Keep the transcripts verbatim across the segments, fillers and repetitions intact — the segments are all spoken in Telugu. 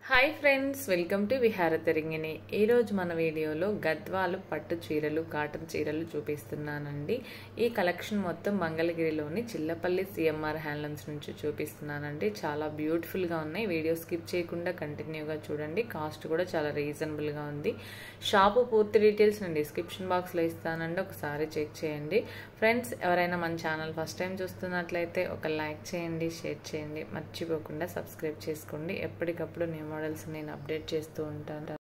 Hi friends, welcome to Viharatarangini. ఈరోజు మన వీడియోలో గద్వాలు పట్టు చీరలు, కాటన్ చీరలు చూపిస్తున్నానండి. ఈ కలెక్షన్ మొత్తం మంగళగిరిలోని చిల్లపల్లి సిఎంఆర్ హ్యాండ్లూమ్స్ నుంచి చూపిస్తున్నానండి. చాలా బ్యూటిఫుల్గా ఉన్నాయి. వీడియో స్కిప్ చేయకుండా కంటిన్యూగా చూడండి. కాస్ట్ కూడా చాలా రీజనబుల్గా ఉంది. షాపు పూర్తి డీటెయిల్స్ నేను డిస్క్రిప్షన్ బాక్స్లో ఇస్తానండి, ఒకసారి చెక్ చేయండి. ఫ్రెండ్స్, ఎవరైనా మన ఛానల్ ఫస్ట్ టైం చూస్తున్నట్లయితే ఒక లైక్ చేయండి, షేర్ చేయండి, మర్చిపోకుండా సబ్స్క్రైబ్ చేసుకోండి. ఎప్పటికప్పుడు నేను మోడల్స్ నేను అప్డేట్ చేస్తూ ఉంటాను.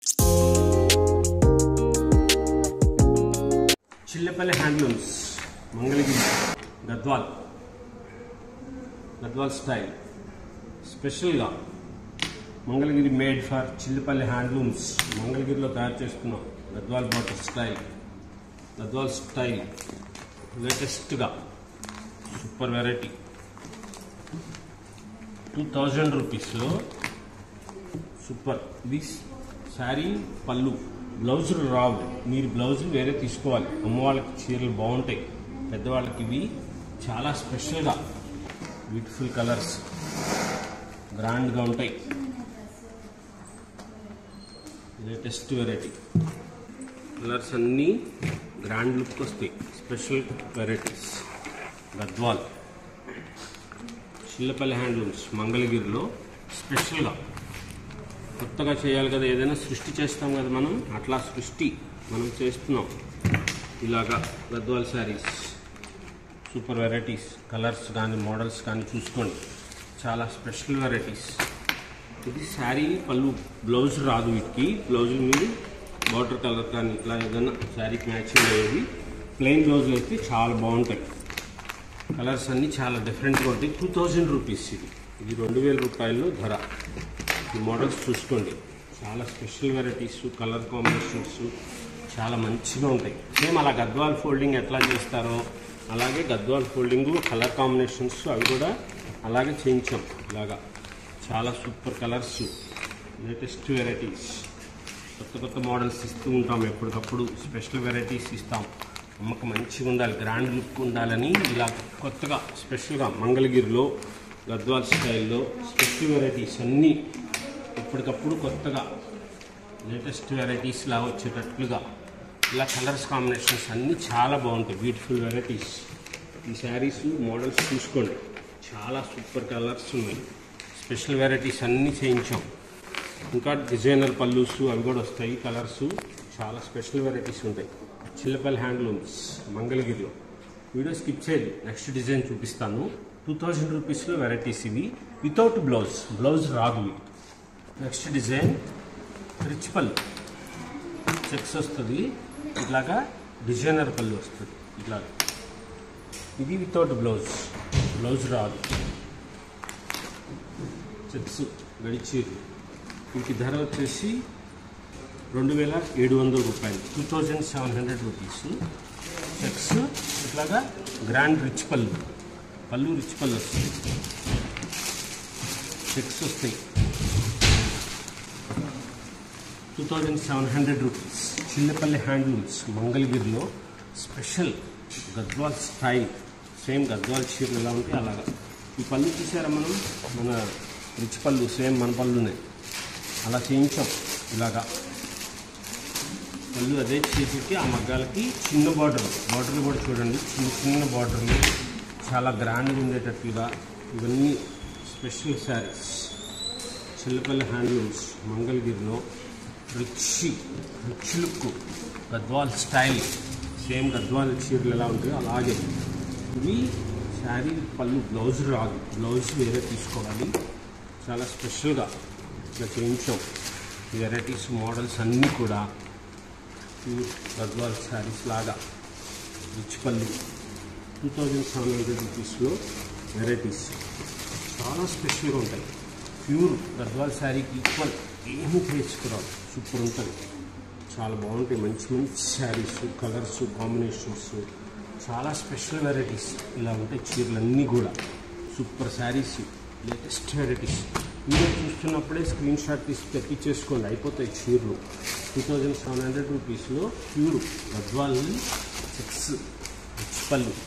చిల్లపల్లి హ్యాండ్లూమ్స్ మంగళగిరి గద్వాల్ గద్వాల్ స్టైల్ స్పెషల్గా Mangalagiri made for Chillapalli handlooms మంగళగిరిలో తయారు చేస్తున్నాం. గద్వాల్ బాటర్ స్టైల్ గద్వాల్ స్టైల్ లేటెస్ట్గా సూపర్ వెరైటీ టూ థౌజండ్ రూపీస్లో సూపర్. ఇది శారీ పళ్ళు, బ్లౌజులు రావు. మీరు బ్లౌజులు వేరే తీసుకోవాలి. అమ్మవాళ్ళకి చీరలు బాగుంటాయి, పెద్దవాళ్ళకి ఇవి చాలా స్పెషల్గా బ్యూటిఫుల్ కలర్స్ గ్రాండ్గా ఉంటాయి. లేటెస్ట్ వెరైటీ కలర్స్ అన్నీ గ్రాండ్ లుక్ వస్తాయి. Special varieties Gadwal Chillapalli handlooms మంగళగిరిలో స్పెషల్గా కొత్తగా చేయాలి కదా, ఏదైనా సృష్టి చేస్తాం కదా మనం, అట్లా సృష్టి మనం చేస్తున్నాం. ఇలాగా Gadwal saris super varieties, colours కానీ మోడల్స్ కానీ చూసుకోండి, చాలా స్పెషల్ వెరైటీస్. ఇది శారీ పళ్ళు, బ్లౌజ్ రాదు వీటికి. బ్లౌజ్ మీరు బార్డర్ కలర్ కానీ ఇట్లా ఏదైనా శారీకి మ్యాచింగ్ అయ్యేది. ప్లెయిన్ బ్లౌజులు అయితే చాలా బాగుంటాయి. కలర్స్ అన్నీ చాలా డిఫరెంట్గా ఉంటాయి. టూ థౌజండ్ రూపీస్ ఇది ఇది రెండు వేల రూపాయల్లో ధర. ఈ మోడల్స్ చూసుకోండి, చాలా స్పెషల్ వెరైటీస్, కలర్ కాంబినేషన్స్ చాలా మంచిగా ఉంటాయి. సేమ్ అలా గద్వాల్ ఫోల్డింగ్ ఎట్లా చేస్తారో అలాగే గద్వాల్ ఫోల్డింగ్, కలర్ కాంబినేషన్స్ అవి కూడా అలాగే చేయించాం. ఇలాగా చాలా సూపర్ కలర్స్, లేటెస్ట్ వెరైటీస్, కొత్త కొత్త మోడల్స్ ఇస్తూ ఉంటాం. ఎప్పటికప్పుడు స్పెషల్ వెరైటీస్ ఇస్తాం. అమ్మకు మంచిగా ఉండాలి, గ్రాండ్ లుక్ ఉండాలని ఇలా కొత్తగా స్పెషల్గా మంగళగిరిలో గద్వాల్ స్టైల్లో స్పెషల్ వెరైటీస్ అన్నీ ఎప్పటికప్పుడు కొత్తగా లేటెస్ట్ వెరైటీస్ లా వచ్చేటట్లుగా ఇలా కలర్స్ కాంబినేషన్స్ అన్నీ చాలా బాగుంటాయి. Beautiful varieties. ఈ శారీస్ మోడల్స్ చూసుకోండి, చాలా సూపర్ కలర్స్ ఉన్నాయి. స్పెషల్ వెరైటీస్ అన్నీ చేయించాం. ఇంకా డిజైనర్ పల్లూస్ అవి కూడా వస్తాయి. కలర్స్ చాలా స్పెషల్ వెరైటీస్ ఉంటాయి. చిల్లపల్లి హ్యాండ్లూమ్స్ మంగళగిరిలో. వీడియో స్కిప్ చేయదు, నెక్స్ట్ డిజైన్ చూపిస్తాను. టూ థౌజండ్ రూపీస్లో వెరైటీస్ ఇవి, వితౌట్ బ్లౌజ్. బ్లౌజ్ రాదు. నెక్స్ట్ డిజైన్ రిచ్ పళ్ళు, చెక్స్ వస్తుంది, ఇట్లాగా డిజైనర్ పళ్ళు వస్తుంది. ఇట్లాగా ఇది వితౌట్ బ్లౌజ్, బ్లౌజ్ రాదు. చెక్స్ గడిచేది. వీటి ధర వచ్చేసి రెండు వేల ఏడు వందల రూపాయలు two thousand seven hundred rupees. Checks ఇట్లాగా గ్రాండ్ రిచ్ పళ్ళు, పళ్ళు రిచ్ పళ్ళు వస్తాయి. చెక్స్ వస్తాయి. Two thousand seven hundred rupees. Chillapalli handlooms మంగళగిరిలో special Gadwal style. Same Gadwal చీరలు ఎలా ఉంటాయి అలాగా. ఈ పళ్ళు చూసారా మనం, మన రిచ్ పళ్ళు సేమ్ మన పళ్ళునే అలా చేయించాం. ఇలాగా పళ్ళు అదే చేతికి, ఆ మగ్గాలకి చిన్న బార్డర్, బార్డర్లు కూడా చూడండి, చిన్న చిన్న బార్డర్లు చాలా గ్రాండ్గా ఉండేటట్లుగా. ఇవన్నీ స్పెషల్ శారీస్ చిల్లపల్లి హ్యాండ్లూమ్స్ మంగళగిరిలో. Rich rich look Gadwal style. Same Gadwal చీరలు ఎలా ఉంటాయో అలాగే ఇవి. శారీ పళ్ళు, బ్లౌజ్ రాదు, బ్లౌజ్ వేరే తీసుకోవాలి. చాలా స్పెషల్గా ఇట్లా చేయించాం. ఈ వెరైటీస్ మోడల్స్ అన్నీ కూడా గద్వాల్ శారీస్ లాగా రిచ్ పళ్ళు. టూ థౌజండ్ సెవెన్ హండ్రెడ్ రూపీస్లో వెరైటీస్ చాలా స్పెషల్గా ఉంటాయి. ప్యూర్ గద్వాల్ శారీకి ఈక్వల్ ఏమీ చేసుకురావు, సూపర్ ఉంటుంది. చాలా బాగుంటాయి. మంచి మంచి శారీస్, కలర్స్ కాంబినేషన్స్, చాలా స్పెషల్ వెరైటీస్ ఇలా ఉంటాయి. చీరలన్నీ కూడా super saris, latest varieties. Video చూస్తున్నప్పుడే స్క్రీన్ షాట్ తీసి తెప్పించేసుకోండి, అయిపోతాయి చీరలు. టూ థౌజండ్ సెవెన్ హండ్రెడ్ రూపీస్లో ప్యూర్ గద్వాల్ చెక్స్ రిచ్ పళ్ళు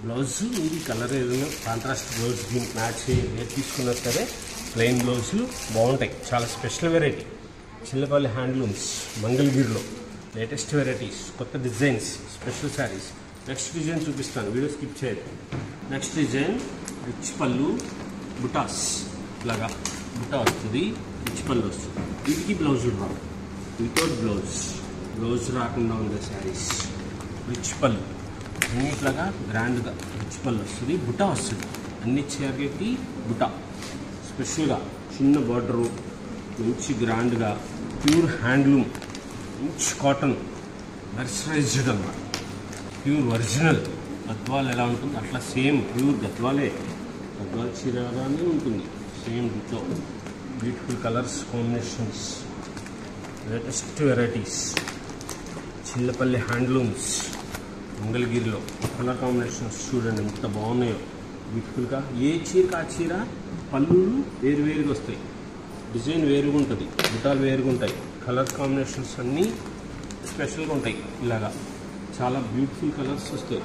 బ్లౌజ్ ఇది కలర్ ఏదైనా కాంట్రాస్ట్ బ్లౌజ్ దీనికి మ్యాచ్ ఏది తీసుకున్నా సరే ప్లెయిన్ బ్లౌజులు బాగుంటాయి. చాలా స్పెషల్ వెరైటీ చిల్లపల్లి హ్యాండ్లూమ్స్ మంగళగిరిలో లేటెస్ట్ వెరైటీస్, కొత్త designs, special saris. Next design చూపిస్తాను, వీడియో స్కిప్ చేయదు. నెక్స్ట్ డిజైన్ రిచ్ పళ్ళు బుటాస్, ఇలాగా బుటా వస్తుంది, రిచ్ పళ్ళు వస్తుంది. వీటికి బ్లౌజ్ రావు, వితౌట్ బ్లౌజ్, బ్లౌజ్ రాకుండా ఉండే శారీస్. రిచ్ పళ్ళు అన్నిట్లాగా గ్రాండ్గా రిచ్ పళ్ళు వస్తుంది, బుటా వస్తుంది. అన్ని చీరలకి బుటా స్పెషల్గా చిన్న బార్డరు, మంచి గ్రాండ్గా ప్యూర్ హ్యాండ్లూమ్, మంచి కాటన్ మెర్సరైజ్డ్ అన్నమాట. ప్యూర్ ఒరిజినల్ గద్వాల్ ఎలా ఉంటుంది అట్లా సేమ్ ప్యూర్ గద్వాలే, గద్వాల్ చీరగానే ఉంటుంది same ditto. Beautiful colours combinations, latest varieties, Chillapalli handlooms మంగళగిరిలో. కలర్ కాంబినేషన్స్ చూడండి ఎంత బాగున్నాయో బ్యూటిఫుల్గా. ఏ చీరకు ఆ చీర పళ్ళు వేరు వేరుగా వస్తాయి, డిజైన్ వేరుగా ఉంటుంది, బుటాలు వేరుగా ఉంటాయి, కలర్ కాంబినేషన్స్ అన్నీ స్పెషల్గా ఉంటాయి. ఇలాగా చాలా బ్యూటిఫుల్ కలర్స్ వస్తాయి.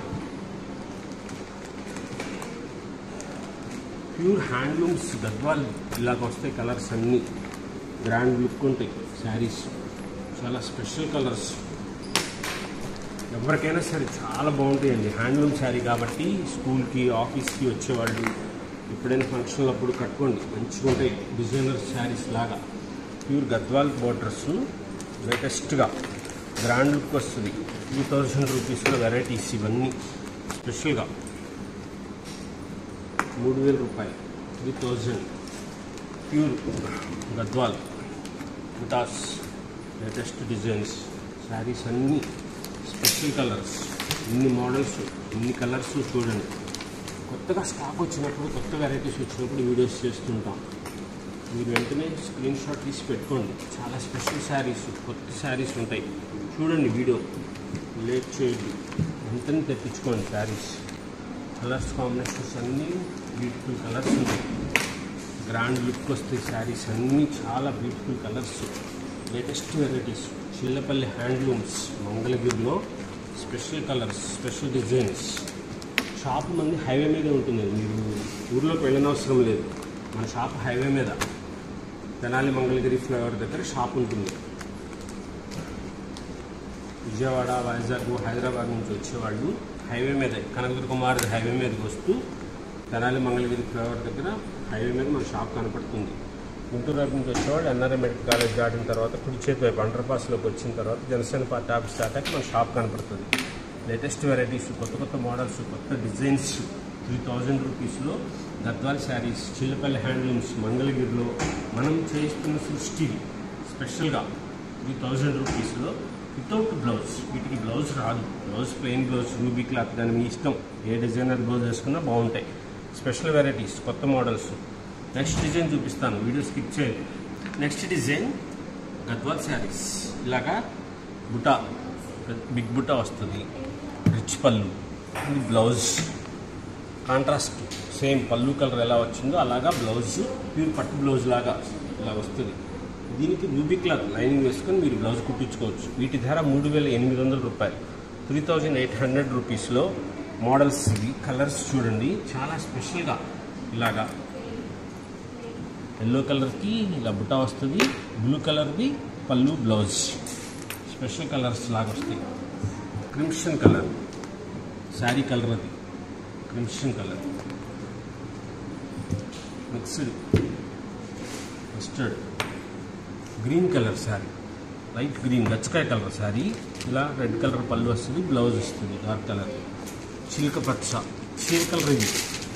ప్యూర్ హ్యాండ్లూమ్స్ గద్వాల్ ఇలాగ వస్తాయి కలర్స్ అన్నీ, గ్రాండ్ లుక్ ఉంటాయి శారీస్, చాలా స్పెషల్ కలర్స్. ఎవరికైనా సరే చాలా బాగుంటాయండి. హ్యాండ్లూమ్ శారీ కాబట్టి స్కూల్కి ఆఫీస్కి వచ్చేవాళ్ళు ఎప్పుడైనా ఫంక్షన్లు అప్పుడు కట్టుకోండి, మంచిగా ఉంటాయి. డిజైనర్ శారీస్ లాగా ప్యూర్ గద్వాల్ బోర్డర్స్, లేటెస్ట్గా గ్రాండ్ లుక్ వస్తుంది. టూ థౌజండ్ రూపీస్లో వెరైటీస్ ఇవన్నీ స్పెషల్గా. మూడు వేల రూపాయలు త్రీ థౌజండ్ ప్యూర్ గద్వాల్ బుటాస్, లేటెస్ట్ డిజైన్స్ శారీస్ అన్నీ స్పెషల్ కలర్స్. ఇన్ని మోడల్స్, ఇన్ని కలర్స్ చూడండి. కొత్తగా స్టాక్ వచ్చినప్పుడు, కొత్త వెరైటీస్ వచ్చినప్పుడు వీడియోస్ చేస్తుంటాం. మీరు వెంటనే స్క్రీన్ షాట్ తీసి పెట్టుకోండి. చాలా స్పెషల్ శారీస్, కొత్త శారీస్ ఉంటాయి. చూడండి వీడియో, లేట్ చేయండి, వెంటనే తెప్పించుకోండి శారీస్. కలర్స్ కాంబినేషన్స్ అన్నీ బ్యూటిఫుల్ కలర్స్ ఉంటాయి, గ్రాండ్ లుక్ వస్తాయి శారీస్ అన్నీ. చాలా beautiful colours, latest varieties. Chillapalli handlooms మంగళగిరిలో special colours, special designs. Shop మంది హైవే మీదే ఉంటుంది, మీరు ఊర్లోకి వెళ్ళనవసరం లేదు. మన షాప్ హైవే మీద తెనాలి మంగళగిరి ఫ్లైఓవర్ దగ్గర షాప్ ఉంటుంది. విజయవాడ, వైజాగ్, హైదరాబాద్ నుంచి వచ్చేవాళ్ళు హైవే మీద, కనకదుర్గమార్ హైవే మీదకి వస్తూ తెనాలి మంగళగిరి ఫ్లైఓవర్ దగ్గర హైవే మీద మన షాప్ కనపడుతుంది. గుంటూరు వైపు నుంచి వచ్చేవాళ్ళు ఎన్ఆర్ఐ మెడికల్ కాలేజ్ దాటిన తర్వాత కుడి చేతి వైపు అండర్ పాస్లోకి వచ్చిన తర్వాత జనసేన పార్టీ ఆఫీస్ దాటాక మన షాప్ కనపడుతుంది. లేటెస్ట్ వెరైటీస్, కొత్త కొత్త మోడల్స్, కొత్త డిజైన్స్. త్రీ థౌజండ్ రూపీస్లో గద్వాల్ శారీస్, చిల్లపల్లి హ్యాండ్లూమ్స్ మంగళగిరిలో మనం చేస్తున్న సృష్టి స్పెషల్గా త్రీ థౌజండ్ రూపీస్లో వితౌట్ బ్లౌజ్. వీటికి బ్లౌజ్ రాదు, blouse plain blouse, ruby cloth, దాని మీ ఇష్టం, ఏ డిజైనర్ బ్లౌజ్ వేసుకున్నా బాగుంటాయి. స్పెషల్ వెరైటీస్, కొత్త మోడల్స్. నెక్స్ట్ డిజైన్ చూపిస్తాను, వీడియో స్కిప్ చేయండి. నెక్స్ట్ డిజైన్ గద్వాల్ శారీస్, ఇలాగా బుటా, బిగ్ బుటా వస్తుంది, రిచ్ పళ్ళు, ఇది బ్లౌజ్ కాంట్రాస్ట్, సేమ్ పళ్ళు కలర్ ఎలా వచ్చిందో అలాగా బ్లౌజ్, ప్యూర్ పట్టు బ్లౌజ్ లాగా ఇలా వస్తుంది. దీనికి రూబీ క్లాత్ లైనింగ్ వేసుకొని మీరు బ్లౌజ్ కుట్టించుకోవచ్చు. వీటి ధర మూడు వేల ఎనిమిది వందల రూపాయలు త్రీ థౌజండ్ ఎయిట్ హండ్రెడ్ రూపీస్లో మోడల్స్. ఇవి కలర్స్ చూడండి, చాలా స్పెషల్గా. ఇలాగా ఎల్లో కలర్కి ఇలా బుటా వస్తుంది, బ్లూ కలర్ది పళ్ళు బ్లౌజ్, స్పెషల్ కలర్స్ లాగా వస్తాయి. క్రిమ్షన్ కలర్ శారీ కలర్, అది crimson colour mixed mustard green colour sari, light green గచ్చకాయ కలర్ శారీ. ఇలా రెడ్ కలర్ పళ్ళు వస్తుంది, బ్లౌజ్ వస్తుంది డార్క్ కలర్. చిలుక పచ్చ చీర కలర్, ఇది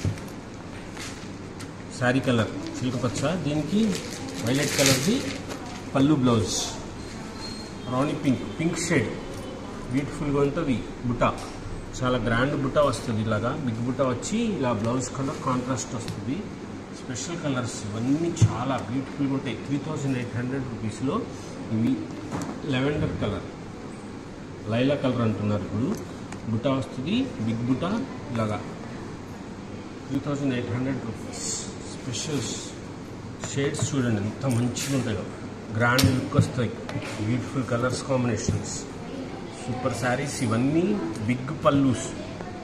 శారీ కలర్ చిలుక పచ్చ, దీనికి వైలెట్ కలర్ది పళ్ళు బ్లౌజ్. రాణి పింక్, పింక్ షేడ్, బ్యూటిఫుల్గా ఉంటుంది. బుటా చాలా గ్రాండ్ బుటా వస్తుంది, ఇలాగా బిగ్ బుటా వచ్చి ఇలా బ్లౌజ్ కలర్ కాంట్రాస్ట్ వస్తుంది. స్పెషల్ కలర్స్ ఇవన్నీ చాలా బ్యూటిఫుల్గా ఉంటాయి. త్రీ థౌజండ్ ఎయిట్ హండ్రెడ్ రూపీస్లో ఇవి. లెవెండర్ కలర్, లైలా కలర్ అంటున్నారు ఇప్పుడు. బుటా వస్తుంది, బిగ్ బుటా ఇలాగా. Three thousand eight hundred rupees. Special shades చూడండి ఎంత మంచిగా ఉంటాయో, గ్రాండ్ లుక్ వస్తాయి. Beautiful colours combinations, super saris ఇవన్నీ. బిగ్ పల్లూస్,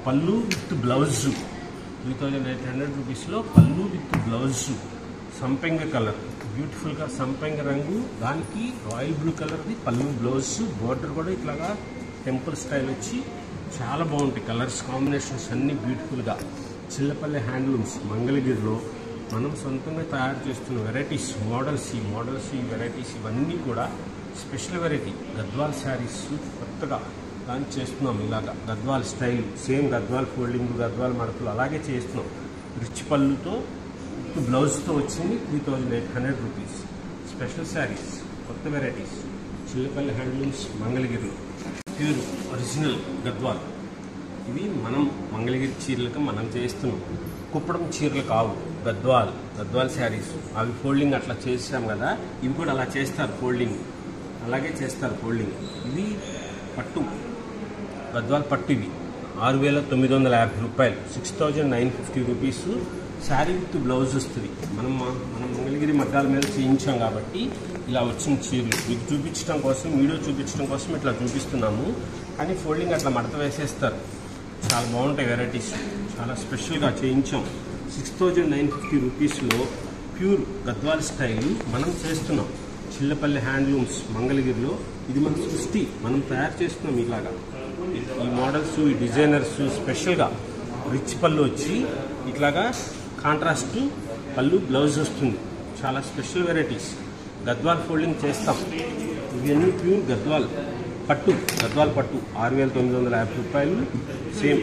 పళ్ళు with blouse three thousand eight hundred రూపీస్లో పళ్ళు విత్ బ్లౌజ్ సంపెంగ కలర్, బ్యూటిఫుల్గా సంపెంగ రంగు, దానికి రాయల్ బ్లూ కలర్ది పళ్ళు బ్లౌజ్, బోర్డర్ కూడా ఇట్లాగా టెంపుల్ స్టైల్ వచ్చి చాలా బాగుంటాయి. కలర్స్ కాంబినేషన్స్ అన్నీ బ్యూటిఫుల్గా. చిల్లపల్లి హ్యాండ్లూమ్స్ మంగళగిరిలో మనం సొంతంగా తయారు చేస్తున్న వెరైటీస్, మోడల్స్ ఈ మోడల్స్ ఈ వెరైటీస్ ఇవన్నీ కూడా స్పెషల్ వెరైటీ గద్వాల్ శారీస్ కొత్తగా లాంచ్ చేస్తున్నాం. ఇలాగా Gadwal style, same Gadwal folding, Gadwal మడతలు అలాగే చేస్తున్నాం. రిచ్ పళ్ళుతో బ్లౌజ్తో వచ్చింది three thousand eight hundred rupees. Special saris, కొత్త వెరైటీస్, చిల్లపల్లి హ్యాండ్లూమ్స్ మంగళగిరిలో ప్యూర్ ఒరిజినల్ గద్వాల్. ఇవి మనం మంగళగిరి చీరలకు మనం చేస్తున్నాం. కుప్పడం చీరలు కావు, గద్వాల్ గద్వాల్ శారీస్. అవి ఫోల్డింగ్ అట్లా చేసాం కదా, ఇవి కూడా అలా చేస్తారు, ఫోల్డింగ్ అలాగే చేస్తారు ఫోల్డింగ్. ఇవి పట్టు గద్వాల్ పట్టు, ఇవి ఆరు వేల తొమ్మిది వందల యాభై రూపాయలు six thousand nine fifty rupees. Sari with blouse వస్తుంది. మనం మనం మంగళగిరి మగ్గాల మీద చేయించాం కాబట్టి ఇలా వచ్చిన చీరలు మీకు చూపించడం కోసం, వీడియో చూపించడం కోసం ఇట్లా చూపిస్తున్నాము. కానీ ఫోల్డింగ్ అట్లా మడత వేసేస్తారు. చాలా బాగుంటాయి వెరైటీస్, చాలా స్పెషల్గా చేయించాం. సిక్స్ థౌజండ్ నైన్ ఫిఫ్టీ రూపీస్లో ప్యూర్ గద్వాల్ స్టైల్ మనం చేస్తున్నాం. చిల్లపల్లి హ్యాండ్లూమ్స్ మంగళగిరిలో ఇది మన సృష్టి, మనం తయారు చేస్తున్నాం. ఇలాగా ఈ మోడల్స్, ఈ డిజైనర్స్ స్పెషల్గా రిచ్ పళ్ళు వచ్చి ఇట్లాగా కాంట్రాస్ట్ పళ్ళు బ్లౌజ్ వస్తుంది. చాలా స్పెషల్ వెరైటీస్. గద్వాల్ ఫోల్డింగ్ చేస్తాం. ఇవన్నీ ప్యూర్ గద్వాల్ పట్టు, గద్వాల్ పట్టు ఆరు వేల తొమ్మిది వందల యాభై రూపాయలు. సేమ్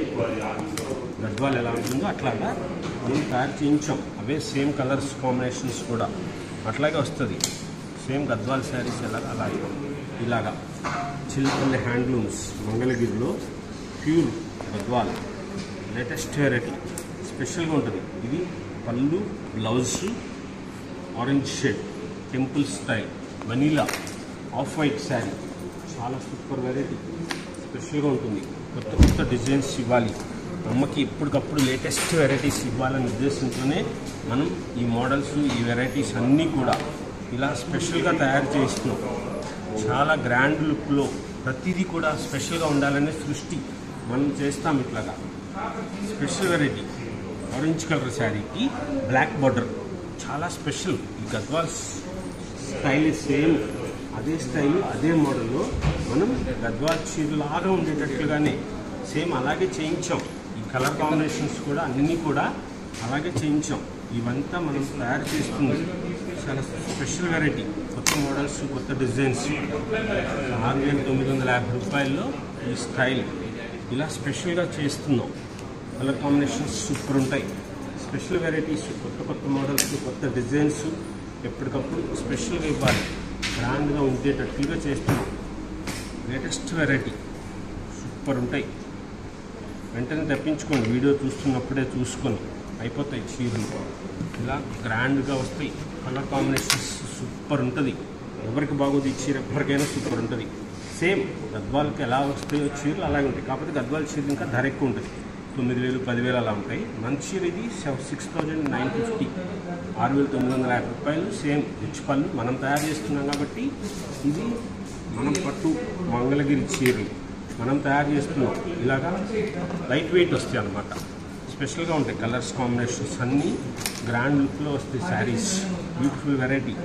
గద్వాల్ ఎలా ఉంటుందో అట్లాగా మనం తయారు చేయించాం. అవే సేమ్ కలర్స్ కాంబినేషన్స్ కూడా అట్లాగే వస్తుంది. సేమ్ గద్వాల్ శారీస్ ఎలాగా అలాగే ఇలాగా చిల్లపల్లి హ్యాండ్లూమ్స్ మంగళగిరిలో ప్యూర్ గద్వాల్ లేటెస్ట్ వెరైటీ స్పెషల్గా ఉంటుంది. ఇది పళ్ళు blouse orange shade temple style vanilla off white sari, చాలా సూపర్ వెరైటీ, స్పెషల్గా ఉంటుంది. కొత్త కొత్త డిజైన్స్ ఇవ్వాలి అమ్మకి, ఎప్పటికప్పుడు లేటెస్ట్ వెరైటీస్ ఇవ్వాలనే ఉద్దేశంతోనే మనం ఈ మోడల్స్, ఈ వెరైటీస్ అన్నీ కూడా ఇలా స్పెషల్గా తయారు చేస్తున్నాం. చాలా గ్రాండ్ లుక్లో ప్రతిదీ కూడా స్పెషల్గా ఉండాలనే సృష్టి మనం చేస్తాం. ఇట్లాగా స్పెషల్ వెరైటీ ఆరెంజ్ కలర్ శారీకి బ్లాక్ బార్డర్, చాలా స్పెషల్. ఈ గద్వాల్ స్టైల్ సేమ్ అదే స్టైల్ అదే మోడల్లో మనం గద్వాల్ చీరలాగా ఉండేటట్లుగానే సేమ్ అలాగే చేయించాం. ఈ కలర్ కాంబినేషన్స్ కూడా అన్నీ కూడా అలాగే చేయించాం. ఇవంతా మనం తయారు చేస్తుంది. చాలా స్పెషల్ వెరైటీ, కొత్త మోడల్స్, కొత్త డిజైన్స్. ఆరు వేల తొమ్మిది వందల యాభై రూపాయల్లో ఈ స్టైల్ ఇలా స్పెషల్గా చేస్తున్నాం. కలర్ కాంబినేషన్స్ సూపర్ ఉంటాయి. స్పెషల్ వెరైటీస్, కొత్త కొత్త మోడల్స్, కొత్త డిజైన్స్ ఎప్పటికప్పుడు స్పెషల్గా ఇవ్వాలి, గ్రాండ్గా ఉండేటట్లుగా చేస్తున్నాం. లేటెస్ట్ వెరైటీ సూపర్ ఉంటాయి. వెంటనే తెప్పించుకోండి, వీడియో చూస్తున్నప్పుడే చూసుకొని అయిపోతాయి చీరలు. ఇలా గ్రాండ్గా వస్తాయి. కలర్ కాంబినేషన్స్ సూపర్ ఉంటుంది. ఎవరికి బాగోదు ఈ చీర, ఎవరికైనా సూపర్ ఉంటుంది. సేమ్ గద్వాల్కి ఎలా వస్తాయో చీరలు అలాగే ఉంటాయి. కాకపోతే గద్వాల్ చీరలు ఇంకా ధర ఎక్కువ ఉంటుంది, తొమ్మిది వేలు పదివేలు అలా ఉంటాయి. మంచి చీర ఇది సిక్స్ థౌజండ్ నైన్ ఫిఫ్టీ ఆరు వేల తొమ్మిది వందల యాభై రూపాయలు. సేమ్ రిచ్ పళ్ళు మనం తయారు చేస్తున్నాం కాబట్టి ఇది మనం పట్టు మంగళగిరి చీరలు మనం తయారు చేస్తున్నాం. ఇలాగా లైట్ వెయిట్ వస్తాయి అన్నమాట, స్పెషల్గా ఉంటాయి. కలర్స్ కాంబినేషన్స్ అన్నీ గ్రాండ్ లుక్లో వస్తాయి. Saris beautiful variety,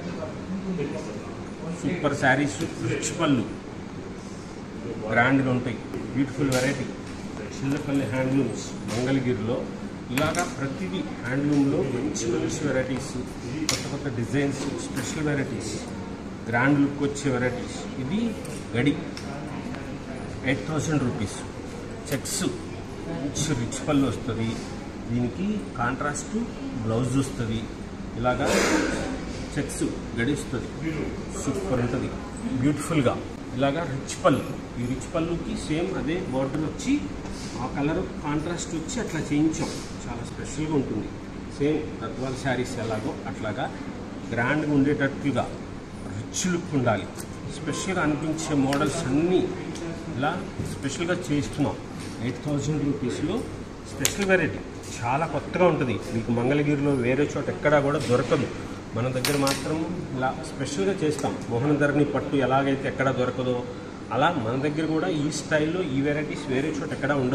super saris, rich పళ్ళు గ్రాండ్గా ఉంటాయి. బ్యూటిఫుల్ వెరైటీ చిల్లపల్లి హ్యాండ్లూమ్స్ మంగళగిరిలో ఇలాగా ప్రతిదీ హ్యాండ్లూమ్లో మంచి మంచి వెరైటీస్, కొత్త కొత్త designs, special varieties, grand look వచ్చే వెరైటీస్. ఇది గడి ఎయిట్ థౌసండ్ రూపీస్. చెక్స్ మంచి రిచ్ పళ్ళు వస్తుంది. దీనికి కాంట్రాస్ట్ బ్లౌజ్ వస్తుంది. ఇలాగా చెక్స్ గడిస్తుంది, సూపర్ ఉంటుంది బ్యూటిఫుల్గా. ఇలాగా రిచ్ పళ్ళు, ఈ రిచ్ పళ్ళుకి సేమ్ అదే బార్డర్ వచ్చి ఆ కలర్ కాంట్రాస్ట్ వచ్చి అట్లా చేయించాం. చాలా స్పెషల్గా ఉంటుంది. సేమ్ గద్వాల్ శారీస్ ఎలాగో అట్లాగా గ్రాండ్గా ఉండేటట్టుగా రిచ్ లుక్ ఉండాలి. స్పెషల్గా అనిపించే మోడల్స్ అన్నీ ఇలా స్పెషల్గా చేస్తున్నాం. ఎయిట్ థౌజండ్ రూపీస్లో స్పెషల్ వెరైటీ చాలా కొత్తగా ఉంటుంది. మీకు మంగళగిరిలో వేరే చోట ఎక్కడా కూడా దొరకదు, మన దగ్గర మాత్రం ఇలా స్పెషల్గా చేస్తాం. మోహనధరణి పట్టు ఎలాగైతే ఎక్కడ దొరకదో అలా మన దగ్గర కూడా ఈ స్టైల్లో ఈ వెరైటీస్ వేరే చోట ఎక్కడా ఉండదు.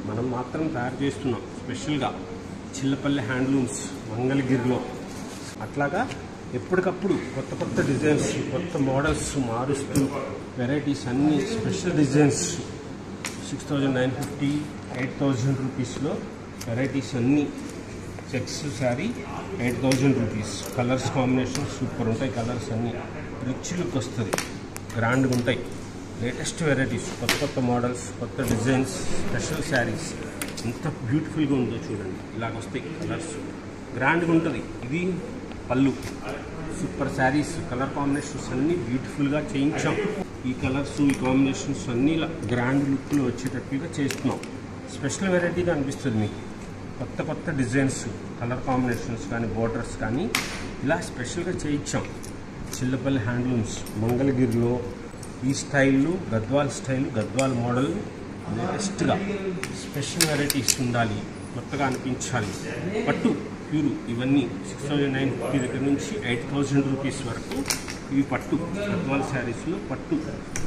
మనం మాత్రం తయారు చేస్తున్నాం స్పెషల్గా చిల్లపల్లి హ్యాండ్లూమ్స్ మంగళగిరిలో. అట్లాగా ఎప్పటికప్పుడు కొత్త కొత్త డిజైన్స్, కొత్త మోడల్స్ మారుస్తూ వెరైటీస్ అన్నీ special designs six thousand nine fifty eight thousand రూపీస్లో వెరైటీస్ అన్నీ. Checks sari eight thousand rupees. Colours combination super ఉంటాయి. కలర్స్ అన్నీ రిచ్ లుక్ వస్తుంది, గ్రాండ్గా ఉంటాయి. లేటెస్ట్ వెరైటీస్, కొత్త కొత్త మోడల్స్, కొత్త డిజైన్స్, స్పెషల్ శారీస్. ఎంత బ్యూటిఫుల్గా ఉందో చూడండి. ఇలాగ వస్తాయి కలర్స్, గ్రాండ్గా ఉంటుంది. ఇది పళ్ళు. సూపర్ శారీస్, కలర్ కాంబినేషన్స్ అన్నీ బ్యూటిఫుల్గా చేయించాం. ఈ కలర్స్, ఈ కాంబినేషన్స్ అన్నీ ఇలా గ్రాండ్ లుక్లో వచ్చేటట్టుగా చేస్తున్నాం. స్పెషల్ వెరైటీగా అనిపిస్తుంది మీకు. కొత్త కొత్త డిజైన్స్, కలర్ కాంబినేషన్స్ కానీ బోర్డర్స్ కానీ ఇలా స్పెషల్గా చేయించాం. చిల్లపల్లి హ్యాండ్లూమ్స్ మంగళగిరిలో ఈ style, Gadwal style, Gadwal model లేటెస్ట్గా స్పెషల్ వెరైటీస్ ఉండాలి, కొత్తగా అనిపించాలి. పట్టు ప్యూరు ఇవన్నీ సిక్స్ థౌజండ్ నైన్ ఫిఫ్టీ దగ్గర నుంచి ఎయిట్ థౌజండ్ రూపీస్ వరకు ఇవి పట్టు గద్వాల్ శారీస్లో పట్టు.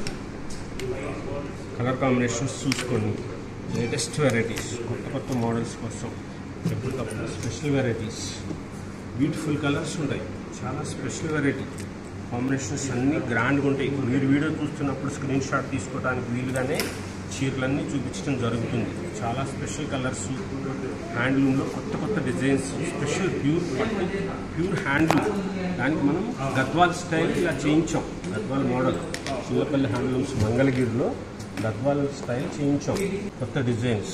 కలర్ కాంబినేషన్స్ చూసుకోండి. లేటెస్ట్ వెరైటీస్, కొత్త కొత్త మోడల్స్ కోసం ఎప్పటికప్పుడు స్పెషల్ వెరైటీస్. బ్యూటిఫుల్ కలర్స్ ఉంటాయి, చాలా స్పెషల్ వెరైటీ. కాంబినేషన్స్ అన్నీ గ్రాండ్గా ఉంటాయి. మీరు వీడియో చూస్తున్నప్పుడు స్క్రీన్ షాట్ తీసుకోవడానికి వీలుగానే చీరలన్నీ చూపించడం జరుగుతుంది. చాలా స్పెషల్ కలర్స్, హ్యాండ్లూమ్లో కొత్త కొత్త డిజైన్స్, స్పెషల్ ప్యూర్ పట్టు, ప్యూర్ హ్యాండ్లూమ్. దానికి మనం గద్వాల్ స్టైల్ ఇలా చేయించాం. గద్వాల్ మోడల్ చిల్లపల్లి హ్యాండ్లూమ్స్ మంగళగిరిలో గద్వాల్ స్టైల్ చేయించాం. కొత్త డిజైన్స్.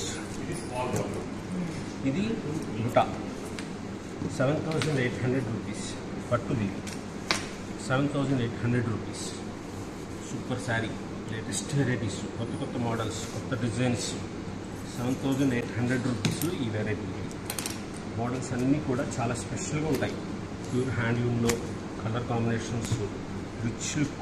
ఇది బుటా seven thousand eight hundred rupees. పట్టుది seven thousand eight hundred rupees. Super sari, latest varieties, కొత్త కొత్త మోడల్స్, కొత్త designs. Seven thousand eight hundred రూపీస్లో ఈ వెరైటీ. మోడల్స్ అన్నీ కూడా చాలా స్పెషల్గా ఉంటాయి. ప్యూర్ హ్యాండ్లూమ్లో కలర్ కాంబినేషన్స్, రిచ్ లుక్,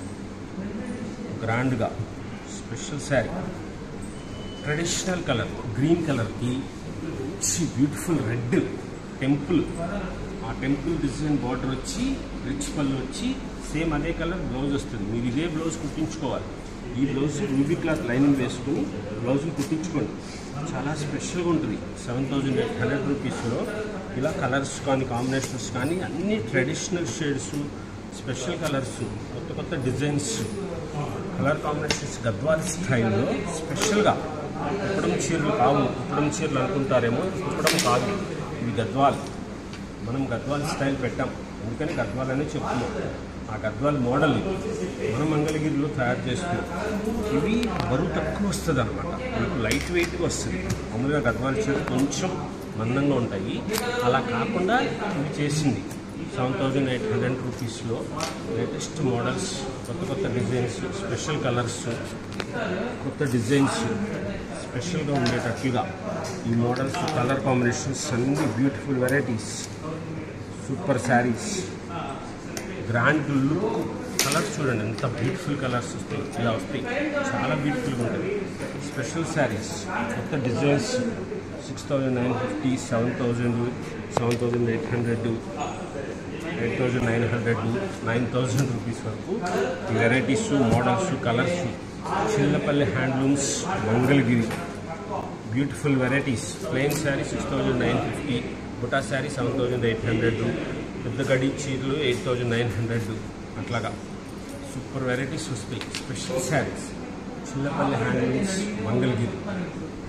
గ్రాండ్గా special sari. Traditional colour green కలర్కి బ్యూటిఫుల్ రెడ్ టెంపుల్, ఆ టెంపుల్ డిజైన్ బార్డర్ వచ్చి రిచ్ పళ్ళు వచ్చి సేమ్ అదే కలర్ బ్లౌజ్ వస్తుంది. మీరు ఇదే బ్లౌజ్ కుట్టించుకోవాలి. ఈ బ్లౌజ్ రూబీ క్లాత్ లైనింగ్ వేసుకుని బ్లౌజులు కుట్టించుకోండి. చాలా స్పెషల్గా ఉంటుంది. సెవెన్ థౌజండ్ ఎయిట్ హండ్రెడ్ రూపీస్లో ఇలా కలర్స్ కానీ కాంబినేషన్స్ కానీ అన్ని ట్రెడిషనల్ షేడ్స్, స్పెషల్ కలర్స్, కొత్త కొత్త డిజైన్స్, కలర్ కాంబినేషన్స్ గద్వాల్ స్టైల్లో స్పెషల్గా. కుప్పడం చీరలు కావు, కుప్పడం చీరలు అనుకుంటారేమో, కుప్పడం కాదు, ఇవి గద్వాల్. మనం గద్వాల్ స్టైల్ పెట్టాం, అందుకని గద్వాల్ అని చెప్తున్నాం. ఆ గద్వాల్ మోడల్ మనం మంగళగిరిలో తయారు చేస్తున్నాం. ఇవి బరువు తక్కువ వస్తుంది అనమాట, మీకు లైట్ వెయిట్గా వస్తుంది. మామూలుగా గద్వాల్ చీర కొంచెం మందంగా ఉంటాయి, అలా కాకుండా ఇవి చేసింది. సెవెన్ థౌజండ్ ఎయిట్ హండ్రెడ్ రూపీస్లో లేటెస్ట్ మోడల్స్, కొత్త కొత్త డిజైన్స్, స్పెషల్ కలర్స్, కొత్త డిజైన్స్ స్పెషల్గా ఉండేటట్లుగా ఈ మోడల్స్, కలర్ కాంబినేషన్స్ అన్ని beautiful varieties, super saris, grand look. Colours చూడండి ఎంత బ్యూటిఫుల్ కలర్స్ వస్తాయి, ఇలా వస్తాయి, చాలా బ్యూటిఫుల్గా ఉంటుంది. స్పెషల్ శారీస్, కొత్త designs, six thousand nine fifty seven thousand seven thousand eight hundred eight thousand nine hundred nine thousand rupees వరకు ఈ varieties, models, colours. Chillapalli handlooms Mangalagiri. Beautiful varieties. Plain sari six thousand nine fifty, బుటా sari seven thousand eight hundred, పెద్ద గడి చీరలు ఎయిట్ థౌజండ్ నైన్ హండ్రెడ్. అట్లాగా సూపర్ వెరైటీస్ వస్తాయి. Special saris Chillapalli handlooms Mangalagiri.